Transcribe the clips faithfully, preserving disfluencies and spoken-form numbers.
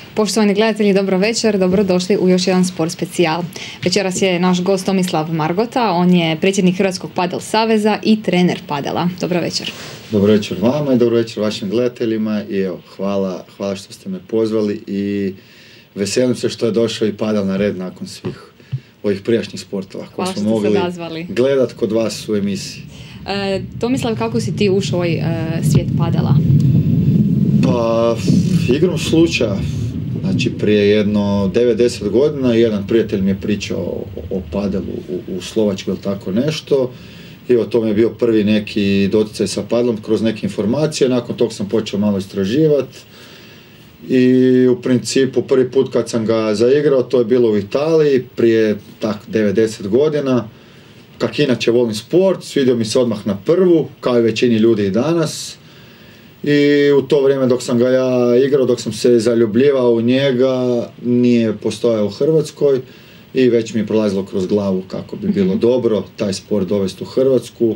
Poštovani gledatelji, dobro večer, dobrodošli u još jedan Sport specijal. Večeras je naš gost Tomislav Margota, on je predsjednik Hrvatskog padel saveza i trener padela. Dobro večer. Dobro večer vama i dobro večer vašim gledateljima i evo, hvala, hvala što ste me pozvali i veselim se što je došao i padel na red nakon svih ovih prijašnjih sportova koje smo mogli gledat kod vas u emisiji. E, Tomislav, kako si ti ušao u ovaj e, svijet padela? Pa, igrom slučaja. Znači, prije jedno devet do deset godina jedan prijatelj mi je pričao o, o padelu u, u Slovačkoj ili tako nešto. I o tome je bio prvi neki doticaj sa padelom kroz neke informacije. Nakon tog sam počeo malo istraživati. I u principu prvi put kad sam ga zaigrao, to je bilo u Italiji prije tak devet do deset godina. Kak inače volim sport, svidio mi se odmah na prvu, kao i većini ljudi i danas. I u to vrijeme dok sam ga ja igrao, dok sam se zaljubljivao u njega, nije postojao u Hrvatskoj i već mi je prolazilo kroz glavu kako bi bilo dobro taj sport dovesti u Hrvatsku.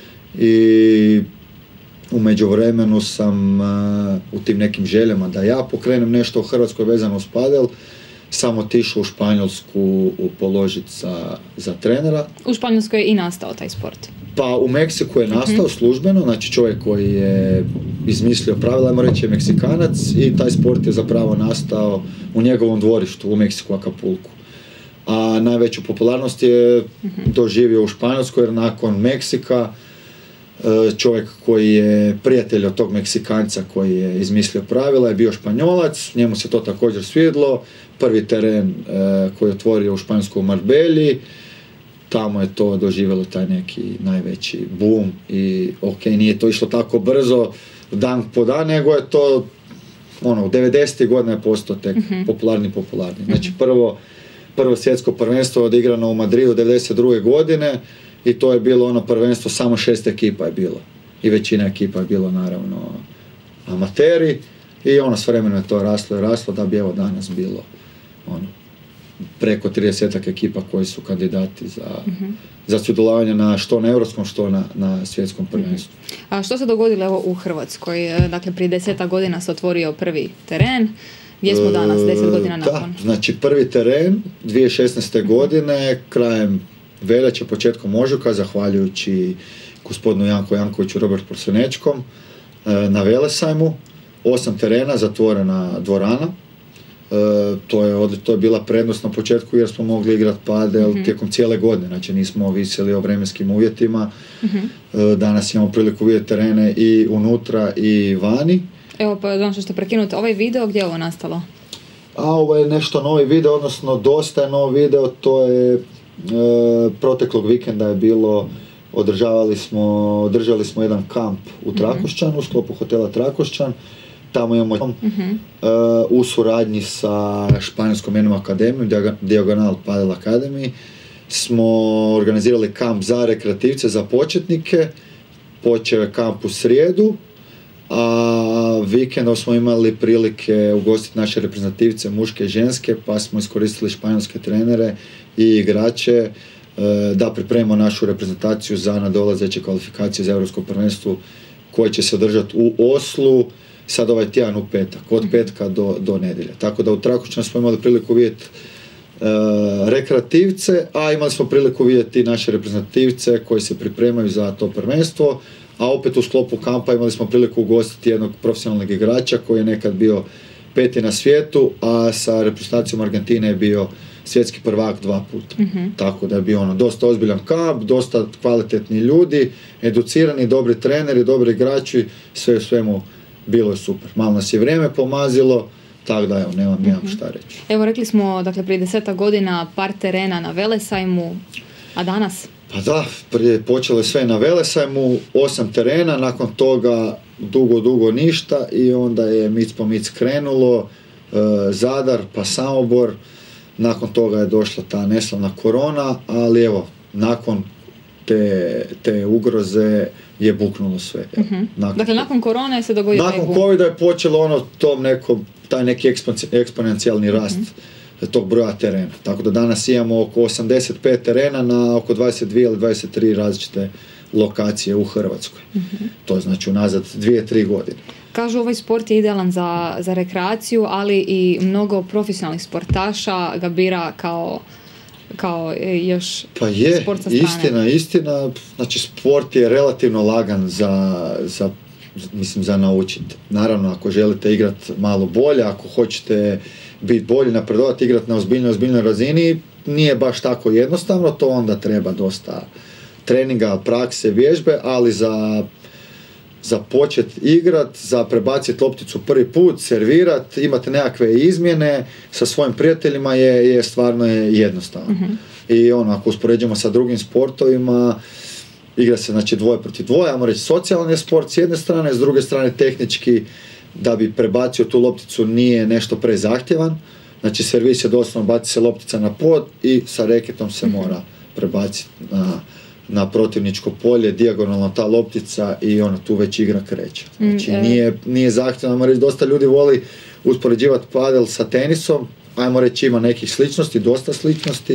I u međuvremenu sam uh, u tim nekim željama da ja pokrenem nešto u Hrvatskoj vezano uz padel, sam otišao u Španjolsku položiti za, za trenera. U Španjolskoj je i nastao taj sport? Pa u Meksiku je nastao uh-huh. službeno, znači čovjek koji je izmislio pravila, ajmo reći je Meksikanac i taj sport je zapravo nastao u njegovom dvorištu u Meksiku, Acapulku. A najveću popularnost je uh-huh. doživio u Španjolskoj jer nakon Meksika čovjek koji je prijatelj od tog Meksikanca koji je izmislio pravila je bio Španjolac, njemu se to također svidlo, prvi teren e, koji je otvorio u Španjolskoj Marbelji, tamo je to doživjelo taj neki najveći boom i ok, nije to išlo tako brzo dan po dan, nego je to ono, u devedesetih godina je postao tek uh-huh. popularni popularni. Znači prvo, prvo svjetsko prvenstvo odigrano u Madridu devedeset druge godine i to je bilo ono prvenstvo, samo šest ekipa je bilo. I većina ekipa je bilo naravno amateri. I ono s vremenom je to raslo i raslo da bi evo danas bilo ono, preko tridesetak ekipa koji su kandidati za, uh-huh. za sudjelovanje na što na europskom, što na, na svjetskom prvenstvu. Uh-huh. A što se dogodilo evo u Hrvatskoj? Dakle, prije desetak godina se otvorio prvi teren. Gdje smo danas, deset godina nakon? Da, znači prvi teren dvije tisuće šesnaeste godine, krajem veljače, početkom ožujka, zahvaljujući gospodinu Janku Jankoviću, Robert Prosenečkom, na Velesajmu, osam terena, zatvorena dvorana. To je, to je bila prednost na početku jer smo mogli igrati padel uh-huh. tijekom cijele godine, znači nismo ovisili o vremenskim uvjetima. Uh-huh. Danas imamo priliku vidjeti terene i unutra i vani. Evo, pa znam što ste prekinuti, ovaj video, gdje je ovo nastalo? A ovo je nešto novi video, odnosno dosta je novi video, to je E, proteklog vikenda je bilo, održavali smo, održali smo jedan kamp u Trakošćanu, u sklopu hotela Trakošćan, tamo imamo uh-huh. e, u suradnji sa Španjolskom jednom akademijom, Diagonal Padel Academy, smo organizirali kamp za rekreativce, za početnike, počeo je kamp u srijedu, a vikendom smo imali prilike ugostiti naše reprezentativce, muške i ženske, pa smo iskoristili španjolske trenere i igrače e, da pripremimo našu reprezentaciju za nadolazeće kvalifikacije za Europsko prvenstvo koje će se održati u Oslu sad ovaj tjedan u petak, od petka do, do nedjelje. Tako da u Trakošćanu smo imali priliku vidjeti e, rekreativce, a imali smo priliku vidjeti naše reprezentativce koji se pripremaju za to prvenstvo. A opet u sklopu kampa imali smo priliku ugostiti jednog profesionalnog igrača koji je nekad bio peti na svijetu, a sa reprezentacijom Argentine je bio svjetski prvak dva puta. Uh-huh. Tako da je bio ono dosta ozbiljan kamp, dosta kvalitetni ljudi, educirani, dobri treneri, dobri igrači, sve u svemu bilo je super. Malo nas je vrijeme pomazilo, tako da evo, nemam, nemam uh-huh. šta reći. Evo, rekli smo, dakle, prije desetak godina par terena na Velesajmu, a danas? Pa da, prije počelo je sve na Velesajmu, osam terena, nakon toga dugo, dugo ništa i onda je mic po mic krenulo, e, Zadar pa Samobor, nakon toga je došla ta neslavna korona, ali evo, nakon te, te ugroze je buknulo sve. Uh-huh. Nakon, dakle, nakon korone se dogodio nakon taj covida je počelo ono, tom nekom, taj neki eksponencijalni rast uh-huh. tog broja terena. Tako da danas imamo oko osamdeset pet terena na oko dvadeset dvije ili dvadeset tri različite lokacije u Hrvatskoj. Uh-huh. To je znači unazad dvije tri godine. Kažu ovaj sport je idealan za, za rekreaciju, ali i mnogo profesionalnih sportaša ga bira kao, kao još pa je, sport sa strane. istina, istina, znači sport je relativno lagan za, za, mislim, za naučiti. Naravno, ako želite igrati malo bolje, ako hoćete biti bolji, napredovati, igrati na ozbiljnoj, ozbiljnoj razini, nije baš tako jednostavno, to onda treba dosta treninga, prakse, vježbe, ali za za počet igrat, za prebaciti lopticu prvi put, servirat, imate nekakve izmjene sa svojim prijateljima je, je stvarno je jednostavno. Mm-hmm. I ono, ako uspoređujemo sa drugim sportovima, igra se znači dvoje protiv dvoje, ajmo reći socijalni sport s jedne strane, s druge strane tehnički, da bi prebacio tu lopticu nije nešto prezahtjevan, znači servis je doslovno, baci se loptica na pod i sa reketom se mm-hmm. mora prebaciti na na protivničko polje, dijagonalno ta loptica i ona tu već igra kreće. Znači mm, nije, nije zahtjevno, ajmo reći, dosta ljudi voli uspoređivati padel sa tenisom, ajmo reći ima nekih sličnosti, dosta sličnosti,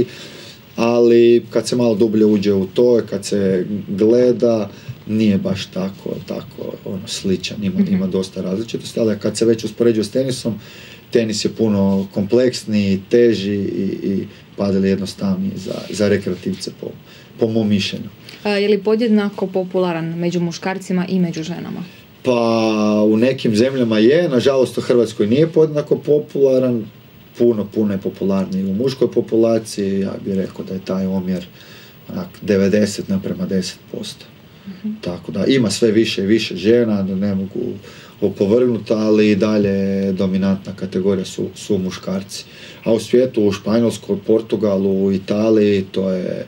ali kad se malo dublje uđe u to, kad se gleda, nije baš tako, tako ono, sličan, ima, mm-hmm. ima dosta različitosti, ali kad se već uspoređuje s tenisom, tenis je puno kompleksniji, teži i, i padel je jednostavniji za, za rekreativce po po mom mišljenju. A, je li podjednako popularan među muškarcima i među ženama? Pa u nekim zemljama je, nažalost u Hrvatskoj nije podjednako popularan, puno, puno je popularniji u muškoj populaciji, ja bih rekao da je taj omjer onak, devedeset naprema deset posto. Uh-huh. Tako da ima sve više i više žena, da ne mogu opovrgnuti, ali i dalje dominantna kategorija su, su muškarci. A u svijetu, u Španjolskoj, Portugalu, u Italiji, to je,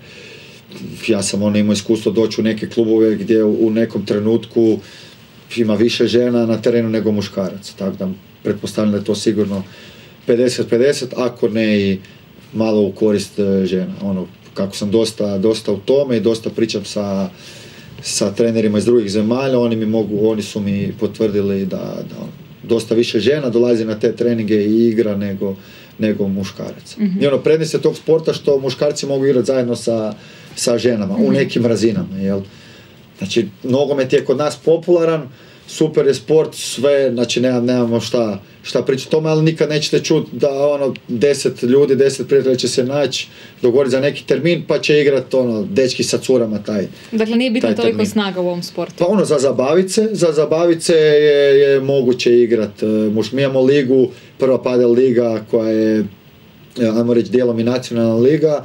ja sam ono imao iskustvo doći u neke klubove gdje u nekom trenutku ima više žena na terenu nego muškaraca, tako da pretpostavljam da je to sigurno pedeset pedeset, ako ne i malo u korist žena. Ono, kako sam dosta, dosta u tome i dosta pričam sa, sa trenerima iz drugih zemalja, oni mi mogu, oni su mi potvrdili da, da dosta više žena dolazi na te treninge i igra nego, nego muškaraca. Mm-hmm. I ono, prednost je tog sporta što muškarci mogu igrati zajedno sa sa ženama, mm-hmm. u nekim razinama, jel? Znači, nogomet je kod nas popularan, super je sport, sve, znači nemam, nemamo šta, šta pričati o tome, ali nikad nećete čuti da ono, deset ljudi, deset prijatelja će se naći, dogovoriti za neki termin, pa će igrati ono, dečki sa curama taj Dakle, nije bitno toliko termin. Snaga u ovom sportu. Pa ono, za zabavice, za zabavice je, je moguće igrati. Mi imamo ligu, prva padel liga, koja je, ajmo reći, dijelom i nacionalna liga,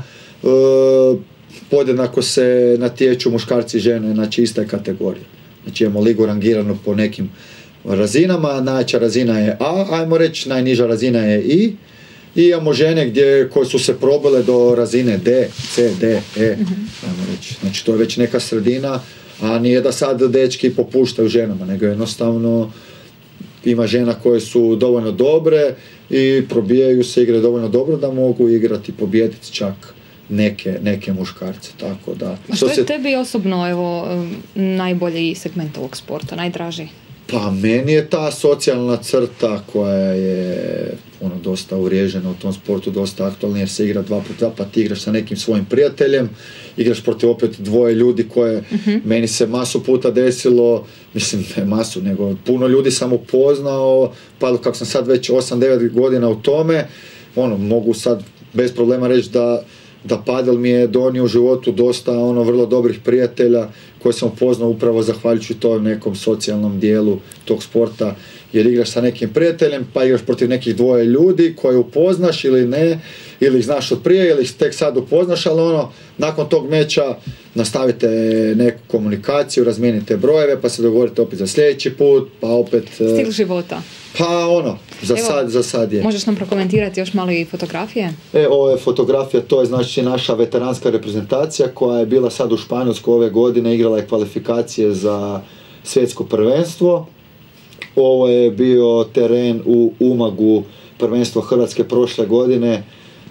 e, podjednako se natječu muškarci i žene, znači ista kategorija. Znači imamo ligu rangiranu po nekim razinama, najjača razina je A, ajmo reći, najniža razina je I, i imamo žene gdje, koje su se probile do razine D, C, D, E, ajmo reći. Znači to je već neka sredina, a nije da sad dečki popuštaju ženama, nego jednostavno ima žena koje su dovoljno dobre i probijaju se, igre dovoljno dobro da mogu igrati i pobijediti čak neke, neke muškarce, tako da... A što je se... tebi osobno, evo, najbolji segment ovog sporta, najdraži? Pa meni je ta socijalna crta koja je ono, dosta uvriježena u tom sportu, dosta aktualna, jer se igra dva puta dva, pa ti igraš sa nekim svojim prijateljem, igraš protiv opet dvoje ljudi koje uh-huh. meni se masu puta desilo, mislim ne masu, nego puno ljudi sam upoznao, pa kako sam sad već osam devet godina u tome, ono, mogu sad bez problema reći da da padel mi je donio u životu dosta ono vrlo dobrih prijatelja koje sam upoznao upravo zahvaljujući tom nekom socijalnom dijelu tog sporta, jer igraš sa nekim prijateljem pa igraš protiv nekih dvoje ljudi koje upoznaš ili ne, ili ih znaš od prije ili ih tek sad upoznaš, ali ono, nakon tog meča nastavite neku komunikaciju, razmijenite brojeve pa se dogovorite opet za sljedeći put, pa opet... Stil života. Pa ono, za, Evo, sad, za sad je. Možeš nam prokomentirati još malo i fotografije? E, ovo je fotografija, to je znači naša veteranska reprezentacija koja je bila sad u Španjolskoj ove godine, igrala je kvalifikacije za svjetsko prvenstvo. Ovo je bio teren u Umagu, prvenstvo Hrvatske prošle godine, e,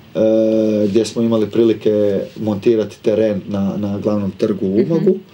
gdje smo imali prilike montirati teren na, na glavnom trgu u Umagu. Mm-hmm.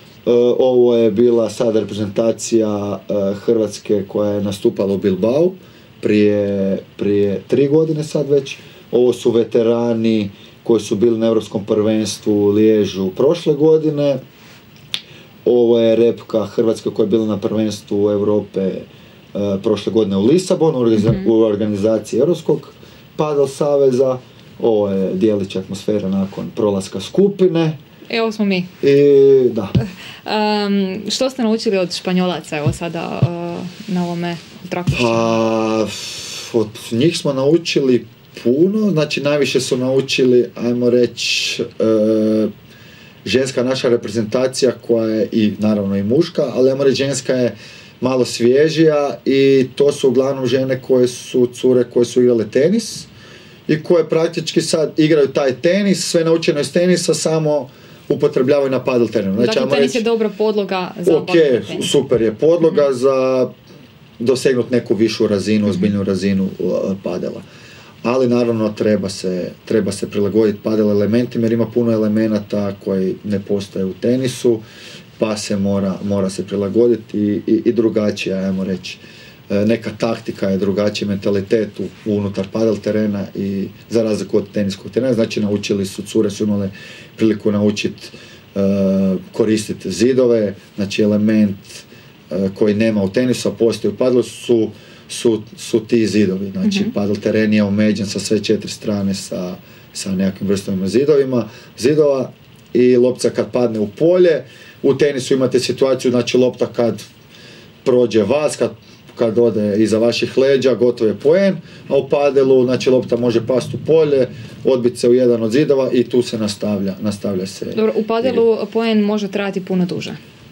Ovo je bila sad reprezentacija Hrvatske koja je nastupala u Bilbao prije, prije tri godine sad već. Ovo su veterani koji su bili na Europskom prvenstvu u Liježu prošle godine. Ovo je repka Hrvatska koja je bila na prvenstvu Europe prošle godine u Lisabonu, u organiza- mm-hmm. u organizaciji Europskog padel saveza. Ovo je dijelić atmosfera nakon prolaska skupine. Evo smo mi. I, da. Um, što ste naučili od Španjolaca, evo sada uh, na ovome trakušću? Pa, od njih smo naučili puno, znači najviše su naučili, ajmo reći, uh, ženska naša reprezentacija koja je i naravno i muška, ali ajmo reći ženska je malo svježija i to su uglavnom žene koje su cure koje su igrale tenis i koje praktički sad igraju taj tenis, sve naučeno iz tenisa, samo upotrebljavaju na padel terenu. Znači, dakle, tenis je dobra podloga za ok, super je podloga mm-hmm. za dosegnuti neku višu razinu, ozbiljnu razinu padela. Ali naravno treba se, treba se prilagoditi padel elementima jer ima puno elemenata koji ne postoje u tenisu, pa se mora, mora se prilagoditi i, i, i drugačije, ajmo reći. Neka taktika je drugačiji mentalitet u, unutar padel terena i za razliku od teniskog terena, znači naučili su, cure su imale priliku naučiti uh, koristiti zidove, znači element uh, koji nema u tenisu, a postoji u padelu su, su, su ti zidovi, znači mm-hmm. padel teren je omeđen sa sve četiri strane sa, sa nekakvim vrstovima zidovima, zidova i lopta kad padne u polje, u tenisu imate situaciju, znači lopta kad prođe vas, kad kad ode iza vaših leđa, gotov je poen, a u padelu, znači lopta može pasti u polje, odbiti se u jedan od zidova i tu se nastavlja, nastavlja se. Dobro, u padelu igra. Poen može trajati puno duže.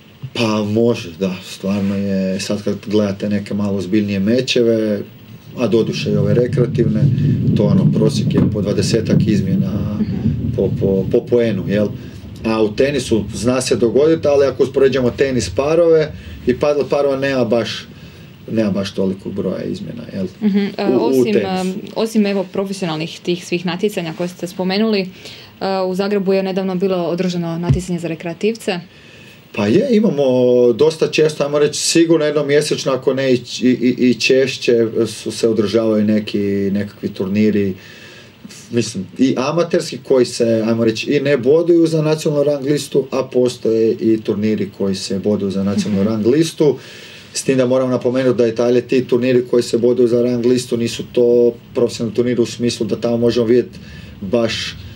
Pa može, da, stvarno je, sad kad gledate neke malo ozbiljnije mečeve, a doduše i ove rekreativne, to ono, prosjek je po dvadesetak izmjena mm-hmm. po, po, po poenu, jel? A u tenisu zna se dogoditi, ali ako uspoređujemo tenis parove i padel parova nema baš nema baš toliko broja izmjena, jel? Uh-huh. Uh, u, osim, uh, osim evo profesionalnih tih svih natjecanja koje ste spomenuli, uh, u Zagrebu je nedavno bilo održano natjecanje za rekreativce. Pa je, imamo dosta često, ajmo reći sigurno jednom mjesečno, ako ne i, i, i češće su se održavaju neki nekakvi turniri, mislim, i amaterski koji se, ajmo reći, i ne boduju za nacionalnu rang listu, a postoje i turniri koji se boduju za nacionalnu rang listu. S tim da moram napomenuti da Italije ti turniri koji se boduju za rang listu nisu to profesionalni turniri u smislu da tamo možemo vidjeti baš e,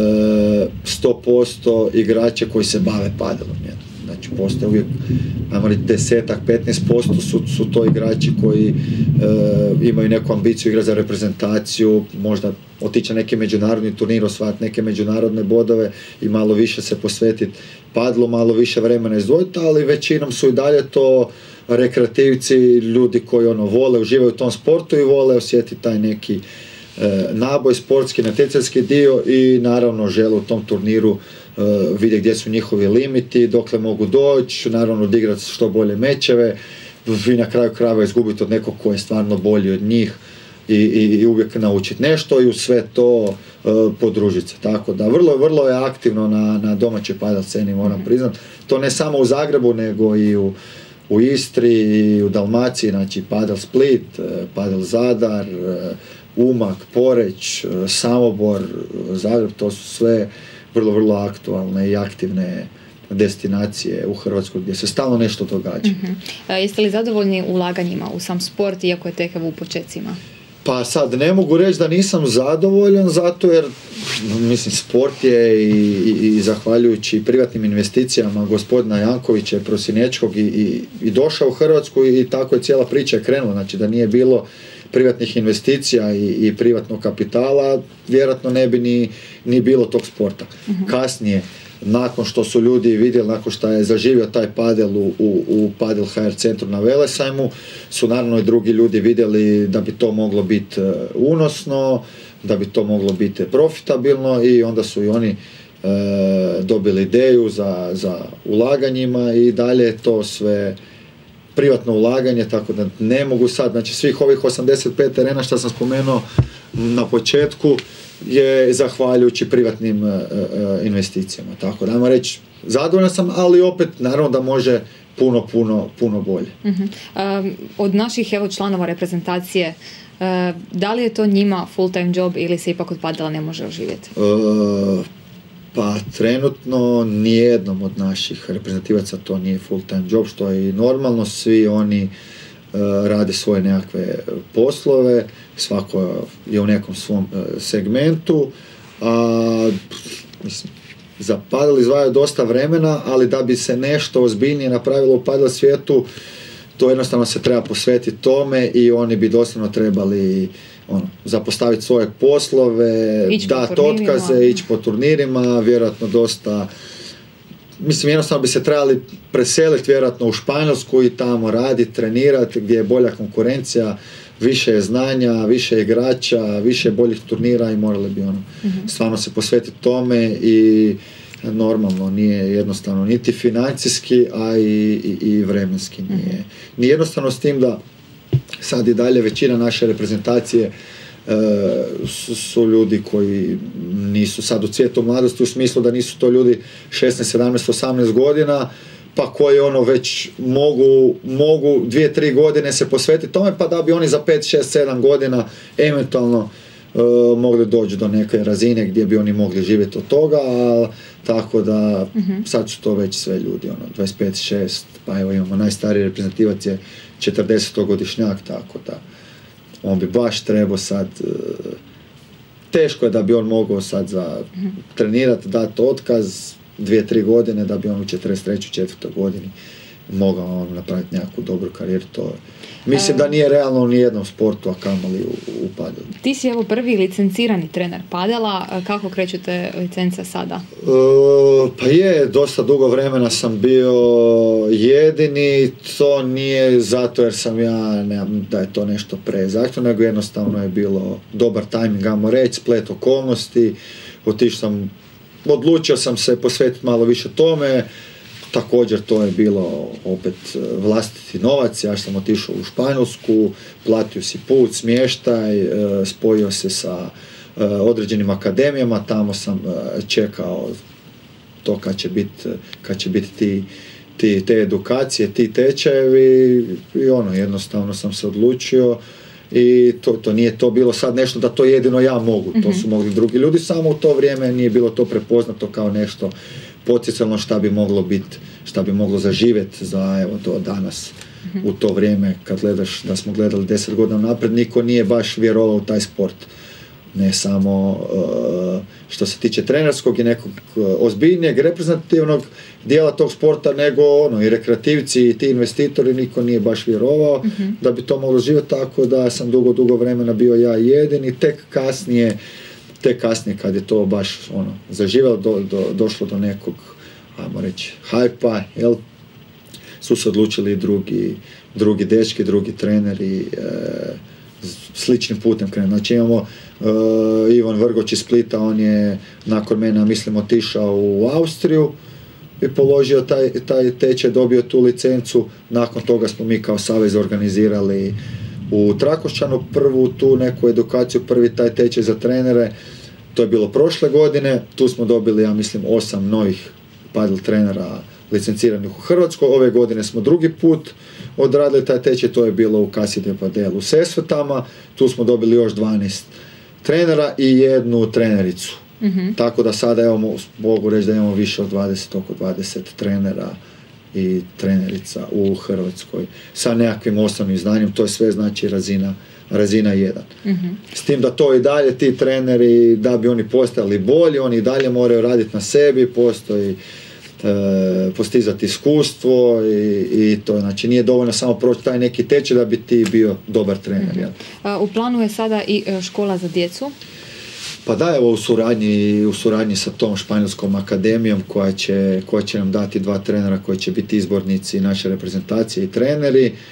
sto posto igrače koji se bave padelom. Znači postoje uvijek, ajmo reći, desetak, petnaest posto su, su to igrači koji e, imaju neku ambiciju igrati za reprezentaciju, možda otići na neki međunarodni turnir, osvajati neke međunarodne bodove i malo više se posvetiti padlu, malo više vremena izdvojiti, ali većinom su i dalje to rekreativci, ljudi koji ono vole, uživaju u tom sportu i vole osjetiti taj neki e, naboj, sportski, natjecateljski dio i naravno žele u tom turniru e, vidjeti gdje su njihovi limiti, dokle mogu doći, naravno odigrati što bolje mečeve i na kraju krajeva izgubiti od nekog ko je stvarno bolji od njih i, i, i uvijek naučiti nešto i u sve to e, podružiti se. Tako da vrlo, vrlo je aktivno na, na domaćoj padel sceni, moram priznati. To ne samo u Zagrebu, nego i u u Istri i u Dalmaciji, znači Padel Split, Padel Zadar, Umag, Poreć, Samobor, Zagreb, to su sve vrlo, vrlo aktualne i aktivne destinacije u Hrvatskoj gdje se stalno nešto događa. Uh-huh. A jeste li zadovoljni ulaganjima u sam sport, iako je tek u počecima? Pa sad ne mogu reći da nisam zadovoljan zato jer mislim sport je i, i, i zahvaljujući privatnim investicijama gospodina Jankovića i Prosinečkog i, i, i došao u Hrvatsku i tako je cijela priča krenula, znači da nije bilo privatnih investicija i, i privatnog kapitala vjerojatno ne bi ni, ni bilo tog sporta. Uh-huh. Kasnije nakon što su ljudi vidjeli, nakon što je zaživio taj padel u, u, u Padel ha er centru na Velesajmu, su naravno i drugi ljudi vidjeli da bi to moglo biti unosno, da bi to moglo biti profitabilno i onda su i oni e, dobili ideju za, za ulaganjima i dalje je to sve privatno ulaganje, tako da ne mogu sad, znači svih ovih osamdeset pet terena što sam spomenuo na početku je zahvaljujući privatnim uh, uh, investicijama. Tako da, ajmo reći, zadovoljan sam, ali opet naravno da može puno, puno, puno bolje. Uh-huh. Um, od naših evo članova reprezentacije, uh, da li je to njima full time job ili se ipak od padela ne može oživjeti? Uh, pa trenutno nijednom od naših reprezentativaca to nije full time job, što je i normalno, svi oni rade svoje nekakve poslove, svako je u nekom svom segmentu, a mislim, za padel izdvajaju dosta vremena, ali da bi se nešto ozbiljnije napravilo u padel svijetu, to jednostavno se treba posvetiti tome i oni bi doslovno trebali ono, zapostaviti svoje poslove, dati otkaze, ići po turnirima, vjerojatno dosta, mislim jednostavno bi se trebali preseliti vjerojatno u Španjolsku i tamo raditi, trenirati, gdje je bolja konkurencija, više je znanja, više je igrača, više je boljih turnira i morali bi ono, mm-hmm. stvarno se posvetiti tome i normalno nije jednostavno niti financijski, a i, i, i vremenski nije. Mm-hmm. Nije jednostavno s tim da sad i dalje većina naše reprezentacije e, su, su ljudi koji nisu sad u cvijetu mladosti, u smislu da nisu to ljudi šesnaest, sedamnaest, osamnaest godina, pa koji ono već mogu, mogu dvije, tri godine se posvetiti tome, pa da bi oni za pet, šest, sedam godina eventualno e, mogli doći do neke razine gdje bi oni mogli živjeti od toga, a, tako da mm-hmm. sad su to već sve ljudi, ono, dvadeset pet, šest, pa evo imamo najstariji reprezentativac je četrdesetogodišnjak, tako da on bi baš trebao sad, e, teško je da bi on mogao sad za mm-hmm. trenirati, dati otkaz, dvije, tri godine da bi on u četrdeset trećoj, četvrtoj godini mogao on napraviti nekakvu dobru karijeru. To mislim da nije realno u nijednom sportu, a kamoli u, u padelu. Ti si evo prvi licencirani trener padela. Kako krećete licenca sada? E, pa je, dosta dugo vremena sam bio jedini. To nije zato jer sam ja, ne, da je to nešto prezahtjevno, nego jednostavno je bilo dobar tajming, ajmo reći, splet okolnosti. Otišao sam Odlučio sam se posvetiti malo više tome, također to je bilo opet vlastiti novac, ja sam otišao u Španjolsku, platio si put, smještaj, spojio se sa određenim akademijama, tamo sam čekao to kad će biti, kad će biti ti, ti, te edukacije, ti tečajevi i ono, jednostavno sam se odlučio. I to, to nije to bilo sad nešto da to jedino ja mogu, mm-hmm. to su mogli drugi ljudi, samo u to vrijeme nije bilo to prepoznato kao nešto potencijalno šta bi moglo biti, šta bi moglo zaživjeti za evo do danas. Mm-hmm. U to vrijeme kad gledaš da smo gledali deset godina napred, niko nije baš vjerovao u taj sport. Ne samo uh, što se tiče trenerskog i nekog uh, ozbiljnijeg, reprezentativnog dijela tog sporta, nego ono, i rekreativci i ti investitori, niko nije baš vjerovao mm-hmm. da bi to moglo živjeti, tako da sam dugo, dugo vremena bio ja jedini, tek kasnije, tek kasnije kad je to baš ono, zaživjelo, do, do, došlo do nekog, ajmo reći, hajpa, jel, su se odlučili drugi, drugi dečki, drugi treneri, e, sličnim putem krenuti. Znači imamo uh, Ivan Vrgoć iz Splita, on je nakon mene, mislim, otišao u Austriju i položio taj, taj tečaj, dobio tu licencu. Nakon toga smo mi kao savez organizirali u Trakošćanu prvu tu neku edukaciju, prvi taj tečaj za trenere. To je bilo prošle godine, tu smo dobili, ja mislim, osam novih padel trenera licenciranih u Hrvatskoj. Ove godine smo drugi put odradili taj tečaj, to je bilo u Casa de Padel u Sesvetama, tu smo dobili još dvanaest trenera i jednu trenericu. Mm-hmm. Tako da sada evo, mogu reći da imamo više od dvadeset, oko dvadeset trenera i trenerica u Hrvatskoj sa nekakvim osnovnim znanjem, to je sve znači razina, razina jedan. Mm-hmm. S tim da to i dalje ti treneri, da bi oni postali bolji, oni i dalje moraju raditi na sebi, postoji postizati iskustvo i, i to, znači nije dovoljno samo proći taj neki tečaj da bi ti bio dobar trener. Mm-hmm. U planu je sada i škola za djecu? Pa da, evo u suradnji, u suradnji sa tom španjolskom akademijom koja će, koja će nam dati dva trenera koji će biti izbornici naše reprezentacije i treneri. E,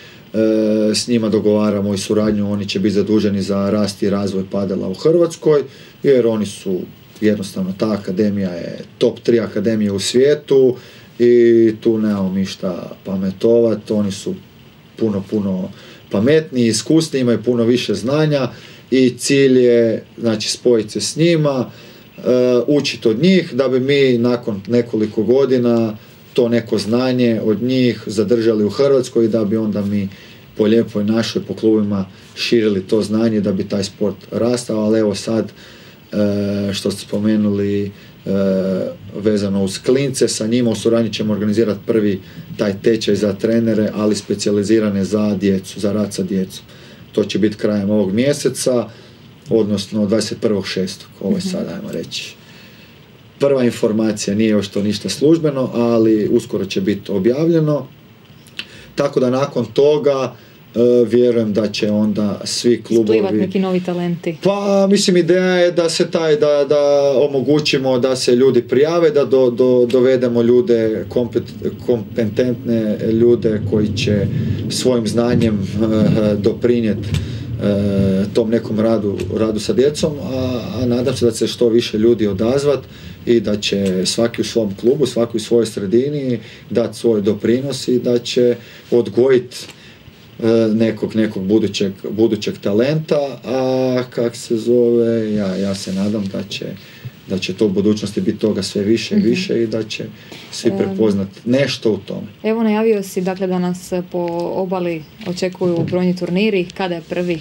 s njima dogovaramo i suradnju, oni će biti zaduženi za rast i razvoj padela u Hrvatskoj, jer oni su jednostavno, ta akademija je top tri akademije u svijetu i tu nemamo mi šta pametovati, oni su puno, puno pametniji, iskusni, imaju puno više znanja i cilj je, znači, spojiti se s njima, uh, učiti od njih da bi mi nakon nekoliko godina to neko znanje od njih zadržali u Hrvatskoj i da bi onda mi po lijepoj našoj, po klubima širili to znanje da bi taj sport rastao, ali evo sad, E, što ste spomenuli e, vezano uz klince, sa njima u suradnji ćemo organizirati prvi taj tečaj za trenere, ali specijalizirane za djecu, za rad sa djecom. To će biti krajem ovog mjeseca, odnosno dvadeset prvog šestog Ovo je sad, ajmo reći, prva informacija, nije još to ništa službeno, ali uskoro će biti objavljeno. Tako da nakon toga Uh, vjerujem da će onda svi klubovi... Splivat neki novi talenti. Pa, mislim, ideja je da se taj, da, da omogućimo da se ljudi prijave, da do, do, dovedemo ljude, kompet, kompetentne ljude koji će svojim znanjem uh, doprinijeti uh, tom nekom radu, radu sa djecom, a, a nadam se da će što više ljudi odazvat i da će svaki u svom klubu, svaki u svojoj sredini dati svoj doprinos i da će odgojiti nekog, nekog budućeg, budućeg talenta, a kak se zove, ja, ja se nadam da će, da će to u budućnosti biti toga sve više i više mm-hmm. i da će svi prepoznati nešto u tome. Evo, najavio si dakle da nas po obali očekuju brojni turniri. Kada je prvi?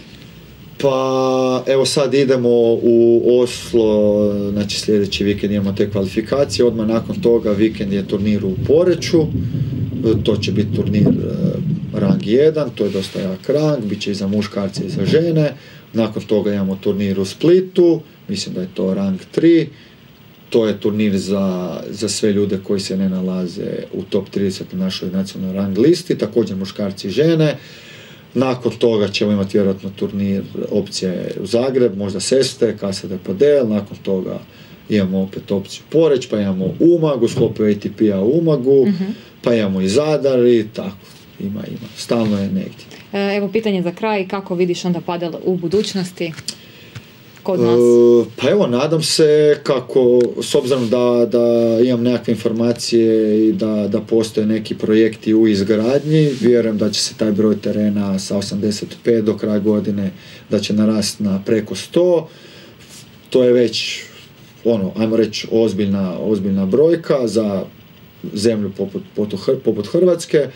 Pa evo sad idemo u Oslo, znači sljedeći vikend imamo te kvalifikacije, odmah nakon toga vikend je turnir u Poreču, to će biti turnir rang jedan, to je dosta jak rang, bit će i za muškarce i za žene. Nakon toga imamo turnir u Splitu, mislim da je to rang tri, to je turnir za, za sve ljude koji se ne nalaze u top trideset na našoj nacionalnoj rang listi, također muškarci i žene. Nakon toga ćemo imati vjerojatno turnir opcije u Zagreb, možda Seste, Casa de Padel, nakon toga imamo opet opciju Poreć, pa imamo Umag u sklopu A T P-a u Umagu, mm-hmm. pa imamo i Zadar i tako, ima, ima, stalno je negdje. E, evo pitanje za kraj, kako vidiš onda padel u budućnosti kod nas? E, pa evo, nadam se kako, s obzirom da, da imam nekakve informacije i da, da postoje neki projekti u izgradnji, vjerujem da će se taj broj terena sa osamdeset pet do kraja godine, da će narasti na preko sto. To je već, ono, ajmo reći, ozbiljna, ozbiljna brojka za zemlju poput, poput Hrvatske. E,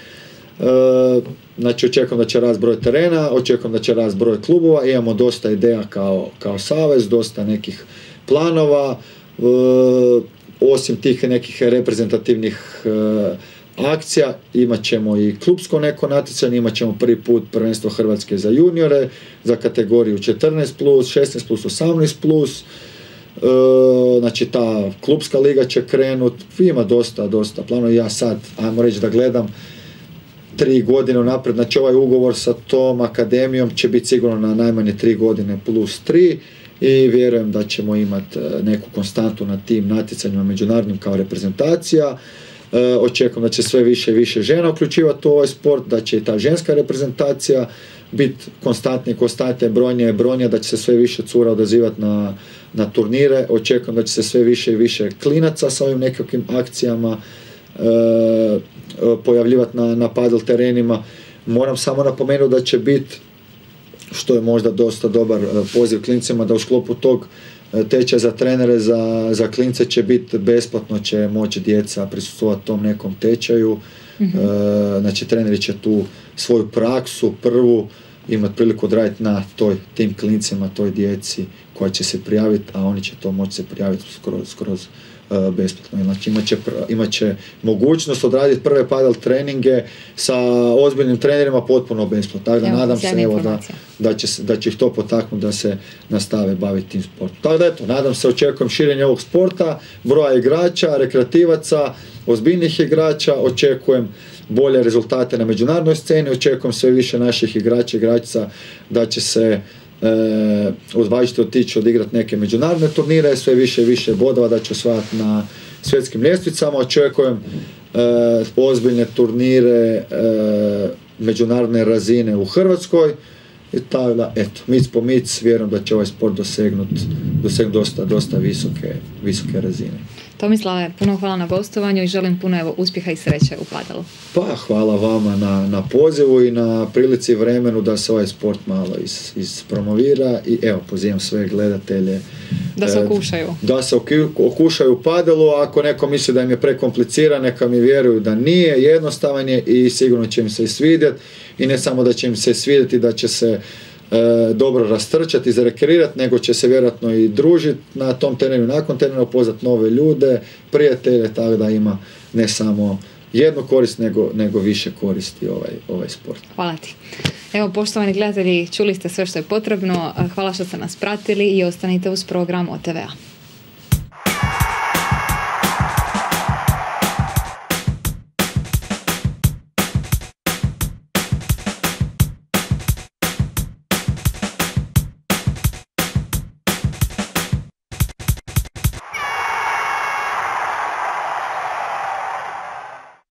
znači očekujem da će rast broj terena, očekujem da će rast broj klubova, imamo dosta ideja kao, kao savez, dosta nekih planova, e, osim tih nekih reprezentativnih e, akcija, imat ćemo i klubsko neko natjecanje, imat ćemo prvi put prvenstvo Hrvatske za juniore, za kategoriju četrnaest plus, šesnaest plus, osamnaest plus, E, znači ta klubska liga će krenut, ima dosta, dosta planova. Ja sad, ajmo reći da gledam tri godine unaprijed, znači ovaj ugovor sa tom akademijom će biti sigurno na najmanje tri godine plus tri i vjerujem da ćemo imati neku konstantu na tim natjecanjima međunarodnim kao reprezentacija. E, očekujem da će sve više i više žena uključivati u ovaj sport, da će i ta ženska reprezentacija biti konstantnije, konstantnije, brojnije, brojnije, da će se sve više cura odazivati na, na turnire. Očekujem da će se sve više i više klinaca sa ovim nekakvim akcijama e, pojavljivati na, na padel terenima. Moram samo napomenuti da će biti, što je možda dosta dobar poziv klincima, da u sklopu tog tečaja za trenere za, za klince će biti besplatno, će moći djeca prisustvovati tom nekom tečaju. Mm-hmm. E, znači treneri će tu svoju praksu prvu imati priliku odraditi na toj, tim klincima, toj djeci koja će se prijaviti, a oni će to moći se prijaviti skroz, skroz uh, besplatno. Znači imat će, imat će mogućnost odraditi prve padel treninge sa ozbiljnim trenerima potpuno besplatno. Tako da evo, nadam se evo, da, da, će, da će ih to potaknuti da se nastave baviti tim sportom. Tako da eto, nadam se, očekujem širenje ovog sporta, broja igrača, rekreativaca, ozbiljnih igrača, očekujem bolje rezultate na međunarodnoj sceni, očekujem sve više naših igrača i igračica da će se e, odvažiti otići odigrati neke međunarodne turnire, sve više i više bodova da će osvajati na svjetskim ljestvicama, očekujem e, ozbiljne turnire e, međunarodne razine u Hrvatskoj i tako da, eto, mic po mic, vjerujem da će ovaj sport dosegnuti dosegnut dosta, dosta visoke, visoke razine. Tomislave, puno hvala na gostovanju i želim puno evo, uspjeha i sreće u padelu. Pa, hvala vama na, na pozivu i na prilici i vremenu da se ovaj sport malo is, ispromovira i evo, pozivam sve gledatelje da se okušaju. E, da se okušaju u padelu, a ako neko misli da im je prekompliciran, neka mi vjeruju da nije, jednostavan je i sigurno će im se i svidjeti i ne samo da će im se svidjeti, da će se e, dobro rastrčati, zarekreirati, nego će se vjerojatno i družiti na tom terenu, nakon terena upoznati nove ljude, prijatelje, tako da ima ne samo jednu korist, nego, nego više koristi ovaj, ovaj sport. Hvala ti. Evo, poštovani gledatelji, čuli ste sve što je potrebno. Hvala što ste nas pratili i ostanite uz program O T V-a.